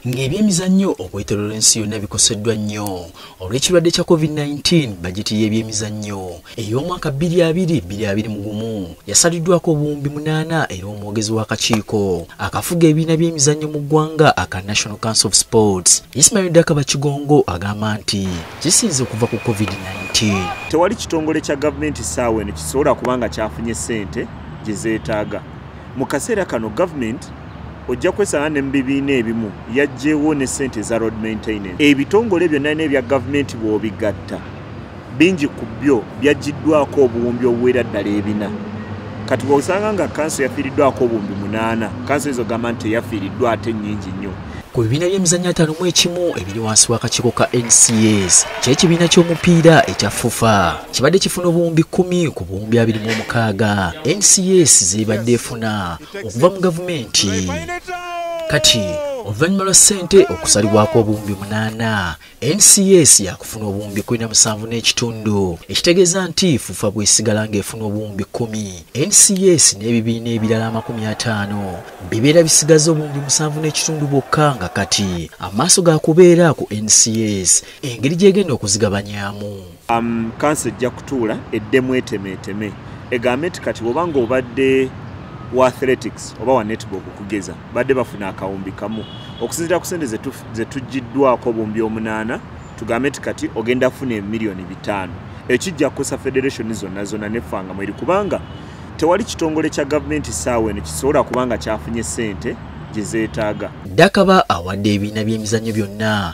Ng'ebyemizannyo okwetooloola ensi yonna bikoseddwa nnyo olw'ekirwadde kya COVID-19. Bajeti y'ebyemizannyo ey'omwaka 2020-2021 yasaliddwako obuwumbi 8 era omwogezi w'akakiiko akafuga ebibiina by'emizannyo mu ggwanga aka National Council of Sports Ismail Dakaba Kigongo agamba nti kisinze okuva ku COVID-19. Tewali kitongole kya gavumenti ssaawa eno kisobola kubanga kyafunye ssente gye zeetaaga. Mu kaseera kano gavumenti ojja kwesanga ne mu bibiina ebimu yaggyewo ne ssente za road maintenance. Ebitongole byonna n'ebya gavumenti bw'obigatta bingi ku byo byaggiddwako obuwumbi obuwera ddala 4. Kati bw'osanga nga kanso yafiiriddwako obuwumbi 8, kanso ezo gamba nti teyafiiriddwa ate nnyingi nnyo. Ku bibiina by'emizannyo 51 ebiri wansi w'akakiiko ka NCS ky'ekibiina ky'omupiira ekya FUFA kibadde kifuna obuwumbi 10 ku buwumbi 26 NCS z'ebadde efuna okuva mu gavumenti. Kati oluvannyuma lwa ssente okusalibwako obuwumbi 8 NCS yakufuna obuwumbi 17.5 ekitegeeza nti FUFA bw'esigala ng'efuna obuwumbi 10 NCS n'ebibiina ebirala 50 bibeera bisigaza obuwumbi 7.5 bwokka nga kati amaaso ga kubeera ku NCS engeri gy'egenda okuzigabanyaamu. Kanso ejja kutuula eddemu etemeeteme egambe nti kati bw'obanga obadde wa athletics oba wa netball kugeza badde bafuna akawumbi kamu okusinziira ku ssente ze tuggiddwako obuwumbi 8 tugambe nti kati ogenda funa emiliyoni 5 ekijja kukosa federation zonna nefanga mweri kubanga tewali kitongole kya gavumenti ssaawa eno kisobola kubanga kyafunye ssente gye zeetaaga. Dakaba awadde ebibiina by'emizannyo byonna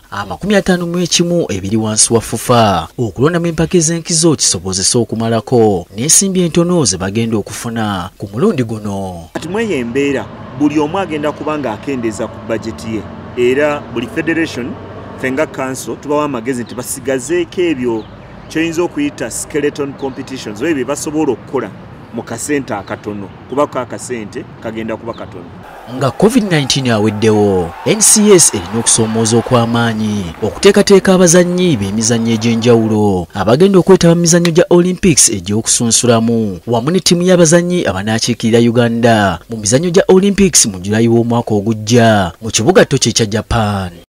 51 ebiri wansi wa FUFA okulondamu empaka ez'enkizo kisobozesa okumalako n'ensimbi entono ze bagenda okufuna ku mulundi guno. Kati mweyo embeera buli omu agenda kubanga akendeeza ku bajeti ye era buli federation fenga council tubawa amagezi nti basigazeeko ebyo kyoyinza okuyita skeleton competitions oyo bye basobola okukola mu kasente akatono kuba ko akasente kagenda kuba katono. Nga COVID-19 aweddewo NCS erina okusoomooza okw'amaanyi okuteekateeka abazannyi b'emizannyo egy'enjawulo abagenda okwetaba mu mizannyo gya Olympics egy'okusunsulamu wamu ne ttiimu y'abazannyi abanaakiikirira Uganda mu mizannyo gya Olympics mu Julayi w'omwaka ogujja mu kibuga Tokyo ekya Japan.